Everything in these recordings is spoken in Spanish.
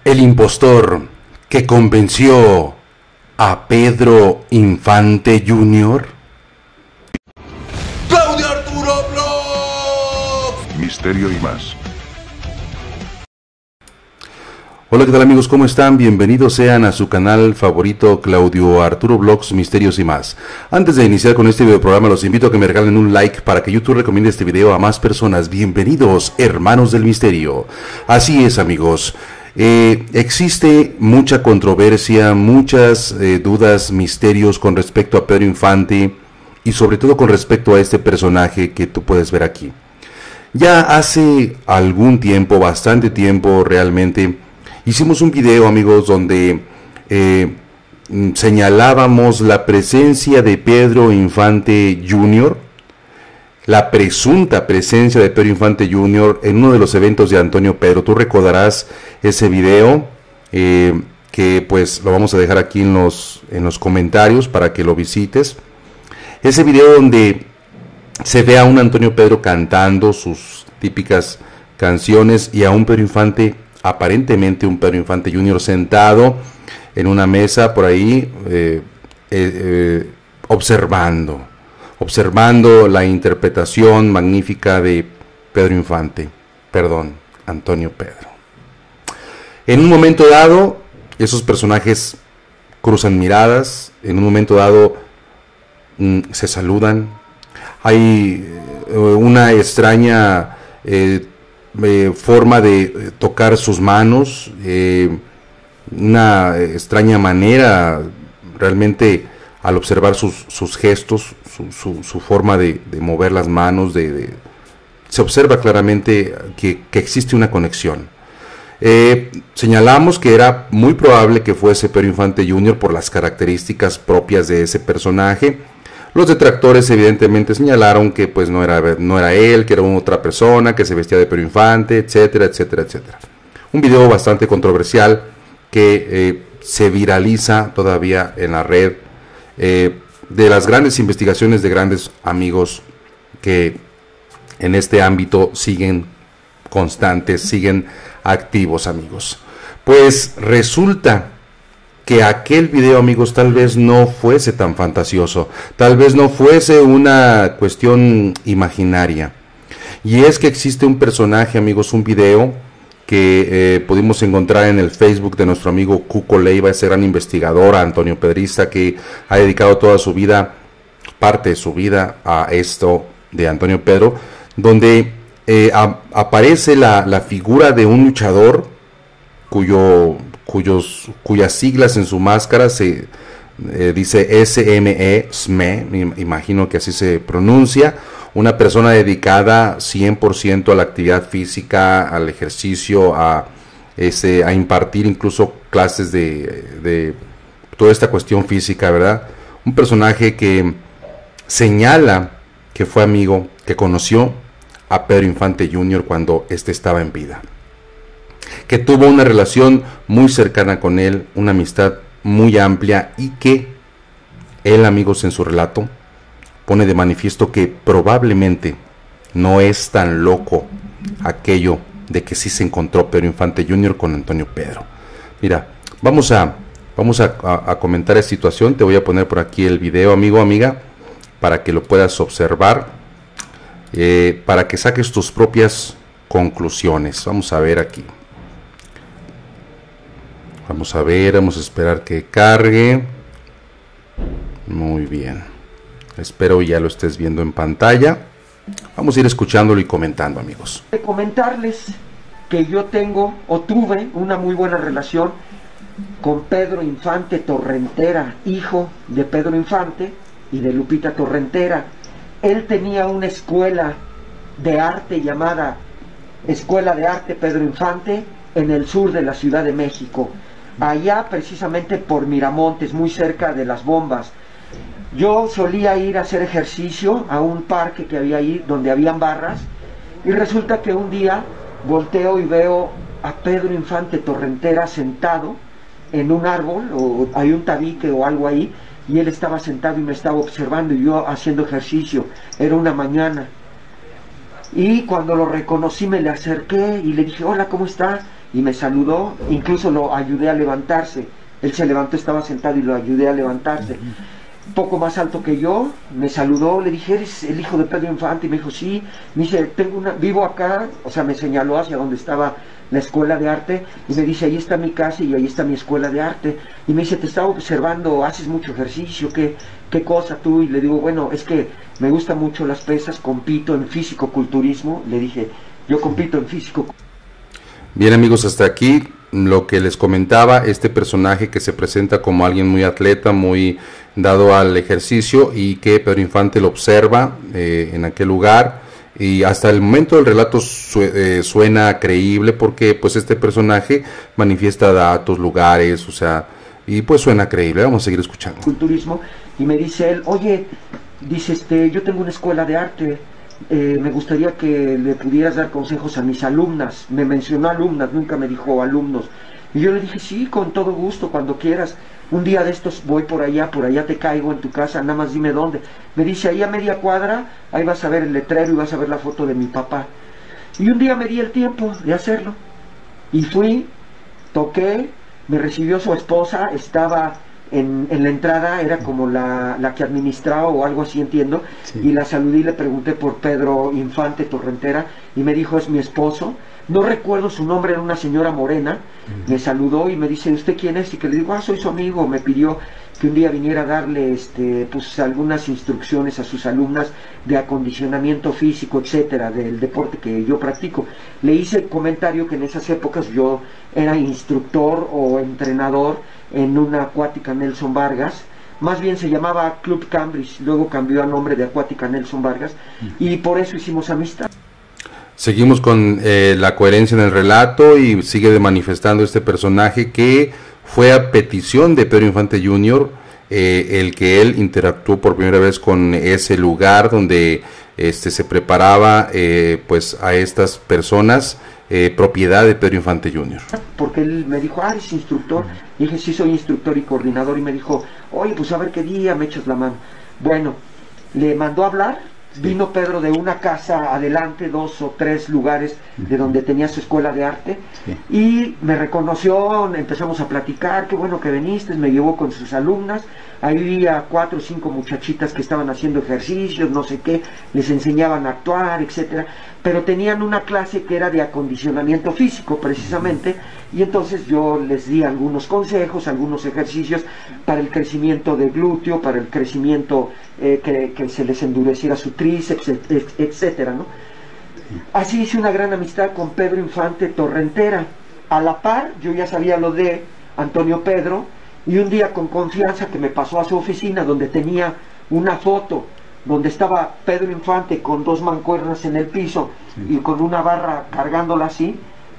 El impostor que convenció a Pedro Infante Jr. ¡Claudio Arturo Vlogs! Misterio y más. Hola, ¿qué tal amigos? ¿Cómo están? Bienvenidos sean a su canal favorito Claudio Arturo Vlogs, Misterios y más. Antes de iniciar con este video programa, los invito a que me regalen un like para que YouTube recomiende este video a más personas. Bienvenidos, hermanos del misterio. Así es, amigos. Existe mucha controversia, muchas dudas, misterios con respecto a Pedro Infante y sobre todo con respecto a este personaje que tú puedes ver aquí. Ya hace algún tiempo, bastante tiempo realmente, hicimos un video, amigos, donde señalábamos la presencia de Pedro Infante Jr., la presunta presencia de Pedro Infante Jr. en uno de los eventos de Antonio Pedro. Tú recordarás ese video, que pues lo vamos a dejar aquí en los comentarios para que lo visites. Ese video donde se ve a un Antonio Pedro cantando sus típicas canciones y a un Pedro Infante, aparentemente un Pedro Infante Jr. sentado en una mesa por ahí, observando la interpretación magnífica de Antonio Pedro. En un momento dado, esos personajes cruzan miradas, en un momento dado se saludan, hay una extraña forma de tocar sus manos, una extraña manera realmente al observar sus gestos, su forma de mover las manos, se observa claramente que existe una conexión. Señalamos que era muy probable que fuese Pedro Infante Jr. por las características propias de ese personaje. Los detractores evidentemente señalaron que pues no era él, que era otra persona, que se vestía de Pedro Infante, etcétera, etcétera, etcétera. Un video bastante controversial que se viraliza todavía en la red, de las grandes investigaciones de grandes amigos que en este ámbito siguen constantes, siguen activos, amigos. Pues resulta que aquel video, amigos, tal vez no fuese tan fantasioso, tal vez no fuese una cuestión imaginaria. Y es que existe un personaje, amigos, un video que pudimos encontrar en el Facebook de nuestro amigo Cuco Leiva, ese gran investigador, Antonio Pedrista, que ha dedicado toda su vida, parte de su vida, a esto de Antonio Pedro, donde aparece la figura de un luchador cuyas siglas en su máscara se dice SME, me imagino que así se pronuncia. Una persona dedicada 100% a la actividad física, al ejercicio, a impartir incluso clases de toda esta cuestión física, ¿verdad? Un personaje que señala que fue amigo, que conoció a Pedro Infante Jr. cuando éste estaba en vida, que tuvo una relación muy cercana con él, una amistad muy amplia, y que él, amigos, en su relato pone de manifiesto que probablemente no es tan loco aquello de que sí se encontró Pedro Infante Jr. con Antonio Pedro. Mira, vamos a comentar esta situación. Te voy a poner por aquí el video, amigo, amiga, para que lo puedas observar, para que saques tus propias conclusiones. Vamos a ver aquí. Vamos a esperar que cargue. Muy bien. Espero ya lo estés viendo en pantalla. Vamos a ir escuchándolo y comentando, amigos. De comentarles que yo tengo o tuve una muy buena relación con Pedro Infante Torrentera, hijo de Pedro Infante y de Lupita Torrentera. Él tenía una escuela de arte llamada Escuela de Arte Pedro Infante en el sur de la Ciudad de México, allá precisamente por Miramontes, muy cerca de Las Bombas. Yo solía ir a hacer ejercicio a un parque que había ahí donde habían barras, y resulta que un día volteo y veo a Pedro Infante Torrentera sentado en un árbol, o hay un tabique o algo ahí, y él estaba sentado y me estaba observando, y yo haciendo ejercicio. Era una mañana, y cuando lo reconocí me le acerqué y le dije: hola, ¿cómo está? y me saludó, incluso lo ayudé a levantarse. Él se levantó, estaba sentado y lo ayudé a levantarse. Poco más alto que yo, me saludó, le dije, ¿eres el hijo de Pedro Infante? Y me dijo, sí. Me dice, vivo acá, o sea, me señaló hacia donde estaba la escuela de arte, y me dice, ahí está mi casa y ahí está mi escuela de arte. Y me dice, te estaba observando, haces mucho ejercicio, ¿qué cosa tú? Y le digo, bueno, es que me gustan mucho las pesas, compito en físico-culturismo. Le dije, yo compito en físico. Bien, amigos, hasta aquí lo que les comentaba, este personaje que se presenta como alguien muy atleta, muy dado al ejercicio, y que Pedro Infante lo observa en aquel lugar, y hasta el momento del relato suena creíble, porque pues este personaje manifiesta datos, lugares, o sea, y pues suena creíble. Vamos a seguir escuchando. Culturismo, y me dice él, oye, dice, yo tengo una escuela de arte, me gustaría que le pudieras dar consejos a mis alumnas. Me mencionó alumnas, nunca me dijo alumnos. Y yo le dije, sí, con todo gusto, cuando quieras. Un día de estos voy por allá te caigo en tu casa, nada más dime dónde. Me dice, ahí a media cuadra, ahí vas a ver el letrero y vas a ver la foto de mi papá. Y un día me di el tiempo de hacerlo. Y fui, toqué, me recibió su esposa, estaba en la entrada, era como la que administraba o algo así, entiendo, sí. Y la saludé y le pregunté por Pedro Infante Torrentera, y me dijo, es mi esposo. No recuerdo su nombre, era una señora morena. Me saludó y me dice, ¿usted quién es? Y que le digo, soy su amigo. Me pidió que un día viniera a darle pues algunas instrucciones a sus alumnas de acondicionamiento físico, etcétera, del deporte que yo practico. Le hice el comentario que en esas épocas yo era instructor o entrenador en una acuática Nelson Vargas. Más bien se llamaba Club Cambridge, luego cambió a nombre de Acuática Nelson Vargas, y por eso hicimos amistad. Seguimos con la coherencia en el relato, y sigue manifestando este personaje que fue a petición de Pedro Infante Jr., el que él interactuó por primera vez con ese lugar donde se preparaba pues a estas personas, propiedad de Pedro Infante Jr. Porque él me dijo, ¿eres instructor? Y dije, sí, soy instructor y coordinador. Y me dijo, oye, pues a ver qué día me echas la mano. Bueno, le mandó a hablar. Vino Pedro de una casa adelante, 2 o 3 lugares de donde tenía su escuela de arte, y me reconoció, empezamos a platicar, qué bueno que viniste, me llevó con sus alumnas. Ahí había 4 o 5 muchachitas que estaban haciendo ejercicios, no sé qué, les enseñaban a actuar, etcétera, pero tenían una clase que era de acondicionamiento físico precisamente, y entonces yo les di algunos consejos, algunos ejercicios para el crecimiento del glúteo, para el crecimiento que se les endureciera su tríceps, etcétera, ¿no? Así hice una gran amistad con Pedro Infante Torrentera. A la par, yo ya sabía lo de Antonio Pedro, y un día con confianza que me pasó a su oficina, donde tenía una foto donde estaba Pedro Infante con 2 mancuernas en el piso, y con una barra cargándola así,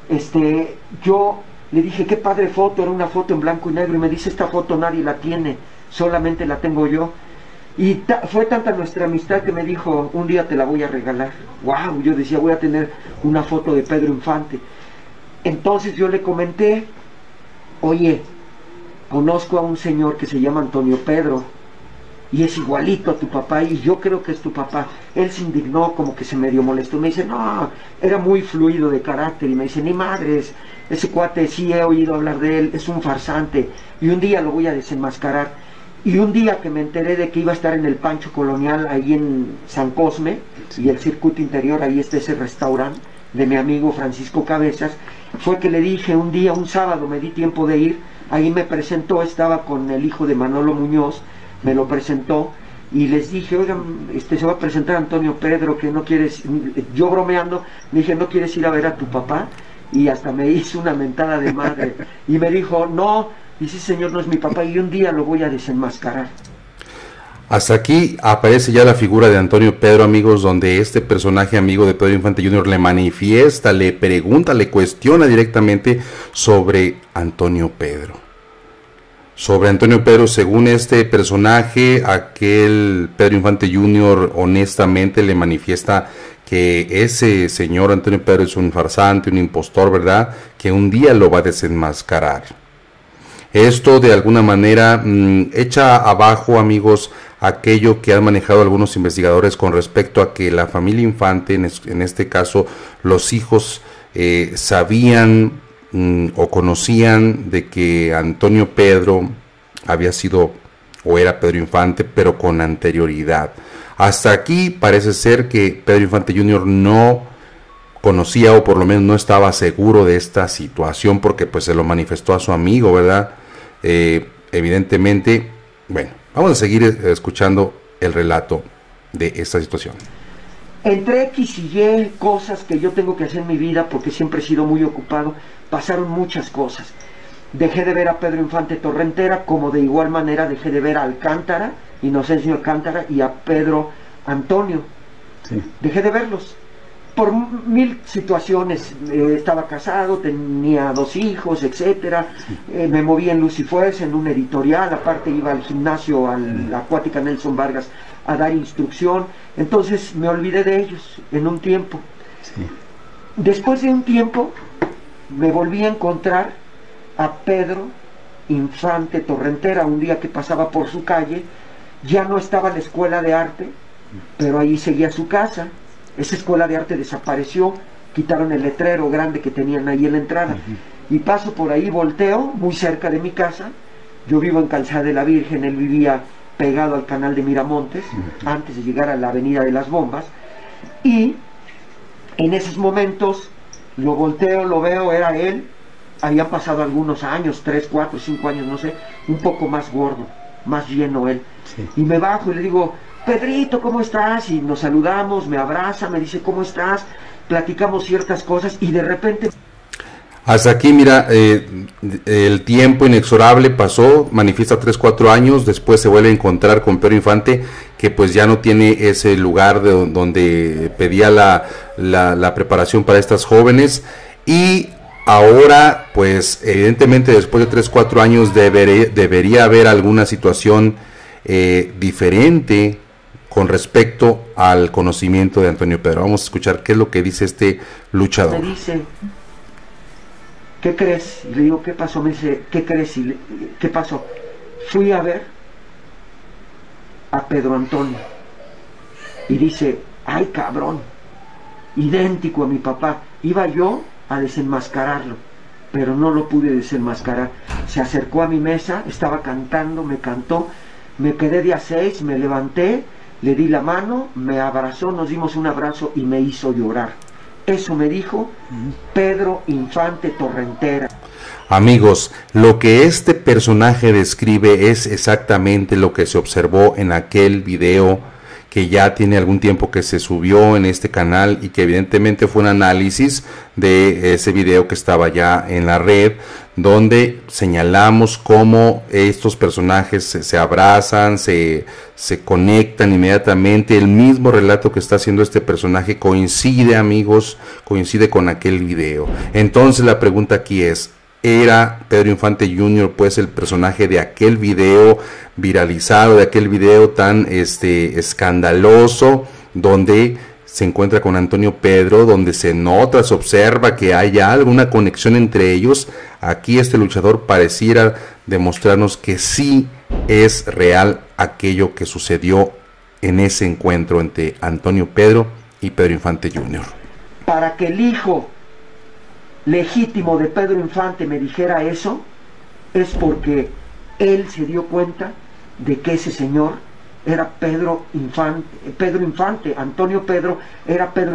yo le dije, qué padre foto, era una foto en blanco y negro, y me dice, esta foto nadie la tiene, solamente la tengo yo. Y fue tanta nuestra amistad que me dijo, un día te la voy a regalar. Wow, yo decía, voy a tener una foto de Pedro Infante. Entonces yo le comenté, oye, conozco a un señor que se llama Antonio Pedro, y es igualito a tu papá, y yo creo que es tu papá. Él se indignó, como que se medio molestó, me dice, no, era muy fluido de carácter, y me dice, ni madres, ese cuate sí he oído hablar de él, es un farsante, y un día lo voy a desenmascarar. Y un día que me enteré de que iba a estar en el Pancho Colonial, ahí en San Cosme, y el circuito interior, ahí está ese restaurante de mi amigo Francisco Cabezas, fue que le dije un día, un sábado, me di tiempo de ir, ahí me presentó, estaba con el hijo de Manolo Muñoz, me lo presentó, y les dije, oigan, se va a presentar Antonio Pedro, que no quieres, yo bromeando, me dije, ¿no quieres ir a ver a tu papá? Y hasta me hizo una mentada de madre, y me dijo, no. Y sí, señor, no es mi papá, y un día lo voy a desenmascarar. Hasta aquí aparece ya la figura de Antonio Pedro, amigos, donde este personaje amigo de Pedro Infante Jr. le manifiesta, le pregunta, le cuestiona directamente sobre Antonio Pedro. Sobre Antonio Pedro, según este personaje, aquel Pedro Infante Jr. honestamente le manifiesta que ese señor Antonio Pedro es un farsante, un impostor, ¿verdad? Que un día lo va a desenmascarar. Esto de alguna manera echa abajo, amigos, aquello que han manejado algunos investigadores con respecto a que la familia Infante, en este caso los hijos, sabían o conocían de que Antonio Pedro había sido o era Pedro Infante, pero con anterioridad. Hasta aquí parece ser que Pedro Infante Jr. no conocía, o por lo menos no estaba seguro de esta situación, porque pues se lo manifestó a su amigo, ¿verdad? Evidentemente, bueno, vamos a seguir escuchando el relato de esta situación. Entre X y Y cosas que yo tengo que hacer en mi vida, porque siempre he sido muy ocupado, pasaron muchas cosas. Dejé de ver a Pedro Infante Torrentera, como de igual manera dejé de ver a Alcántara, Inocencio Alcántara, y a Pedro Antonio. Sí. Dejé de verlos por mil situaciones. Estaba casado, tenía 2 hijos, etcétera. Me moví en Luz y Fuerza, en un editorial, aparte iba al gimnasio, a la Acuática Nelson Vargas, a dar instrucción. Entonces me olvidé de ellos en un tiempo. Sí. Después de un tiempo me volví a encontrar a Pedro Infante Torrentera. Un día que pasaba por su calle, ya no estaba la escuela de arte, pero ahí seguía su casa. Esa escuela de arte desapareció, quitaron el letrero grande que tenían ahí en la entrada. Y paso por ahí, volteo, muy cerca de mi casa. Yo vivo en Calzada de la Virgen, él vivía pegado al canal de Miramontes, antes de llegar a la avenida de las Bombas. Y en esos momentos lo volteo, lo veo, era él. Habían pasado algunos años, 3, 4, 5 años, no sé, un poco más gordo, más lleno él. Sí. Y me bajo y le digo: Pedrito, ¿cómo estás? Y nos saludamos, me abraza, me dice: ¿cómo estás? Platicamos ciertas cosas y de repente... Hasta aquí, mira, el tiempo inexorable pasó, manifiesta 3, 4 años, después se vuelve a encontrar con Pedro Infante, que pues ya no tiene ese lugar donde pedía la preparación para estas jóvenes, y ahora, pues evidentemente después de 3, 4 años debería haber alguna situación diferente con respecto al conocimiento de Antonio Pedro. Vamos a escuchar qué es lo que dice este luchador. Me dice: ¿qué crees? Y le digo: ¿qué pasó? Me dice: ¿qué crees? Y ¿qué pasó? Fui a ver a Pedro Antonio. Y dice: ¡ay, cabrón! Idéntico a mi papá. Iba yo a desenmascararlo, pero no lo pude desenmascarar. Se acercó a mi mesa, estaba cantando, me cantó, me quedé de a 6, me levanté, le di la mano, me abrazó, nos dimos un abrazo y me hizo llorar. Eso me dijo Pedro Infante Torrentera. Amigos, lo que este personaje describe es exactamente lo que se observó en aquel video que ya tiene algún tiempo que se subió en este canal, y que evidentemente fue un análisis de ese video que estaba ya en la red, donde señalamos cómo estos personajes se abrazan, se conectan inmediatamente. El mismo relato que está haciendo este personaje coincide, amigos, coincide con aquel video. Entonces la pregunta aquí es: ¿era Pedro Infante Jr. pues el personaje de aquel video viralizado, de aquel video tan escandaloso, donde se encuentra con Antonio Pedro, donde se nota, se observa que hay alguna conexión entre ellos? Aquí este luchador pareciera demostrarnos que sí es real aquello que sucedió en ese encuentro entre Antonio Pedro y Pedro Infante Jr. Para que el hijo legítimo de Pedro Infante me dijera eso, es porque él se dio cuenta de que ese señor era Pedro Infante, Antonio Pedro era Pedro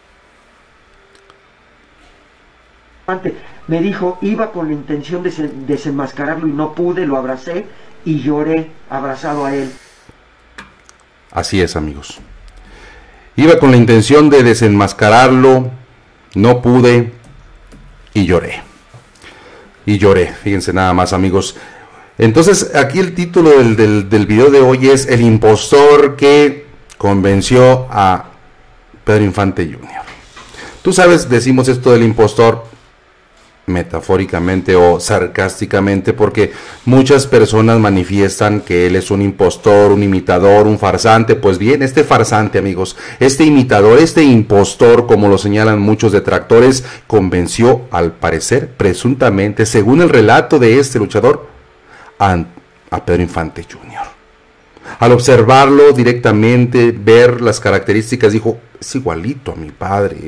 Infante. Me dijo: iba con la intención de desenmascararlo y no pude, lo abracé y lloré abrazado a él. Así es, amigos. Iba con la intención de desenmascararlo, no pude y lloré. Fíjense nada más, amigos. Entonces aquí el título del video de hoy es: el impostor que convenció a Pedro Infante Jr. Tú sabes, decimos esto del impostor metafóricamente o sarcásticamente, porque muchas personas manifiestan que él es un impostor, un imitador, un farsante. Pues bien, este farsante, amigos, este imitador, este impostor, como lo señalan muchos detractores, convenció, al parecer, presuntamente, según el relato de este luchador, a Pedro Infante Jr. Al observarlo directamente, ver las características, dijo: es igualito a mi padre,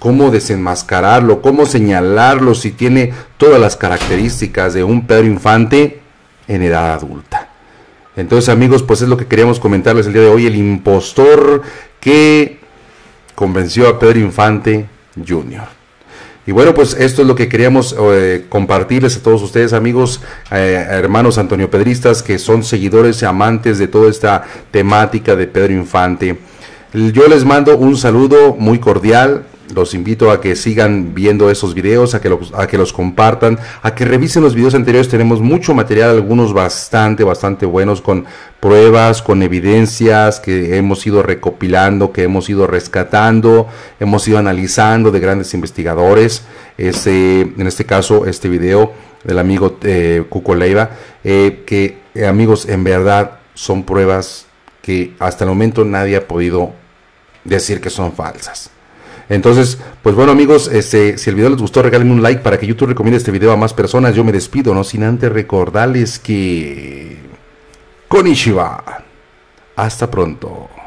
cómo desenmascararlo, cómo señalarlo si tiene todas las características de un Pedro Infante en edad adulta. Entonces, amigos, pues es lo que queríamos comentarles el día de hoy, el impostor que convenció a Pedro Infante Jr. Y bueno, pues esto es lo que queríamos compartirles a todos ustedes, amigos, hermanos antoniopedristas, que son seguidores y amantes de toda esta temática de Pedro Infante. Yo les mando un saludo muy cordial. Los invito a que sigan viendo esos videos, a que los compartan, a que revisen los videos anteriores. Tenemos mucho material, algunos bastante buenos, con pruebas, con evidencias que hemos ido recopilando, que hemos ido rescatando, hemos ido analizando de grandes investigadores. En este caso, este video del amigo Cuco Leiva, que amigos, en verdad son pruebas que hasta el momento nadie ha podido decir que son falsas. Entonces, pues bueno, amigos, si el video les gustó, regálenme un like para que YouTube recomiende este video a más personas. Yo me despido, no sin antes recordarles que... Konnichiwa. Hasta pronto.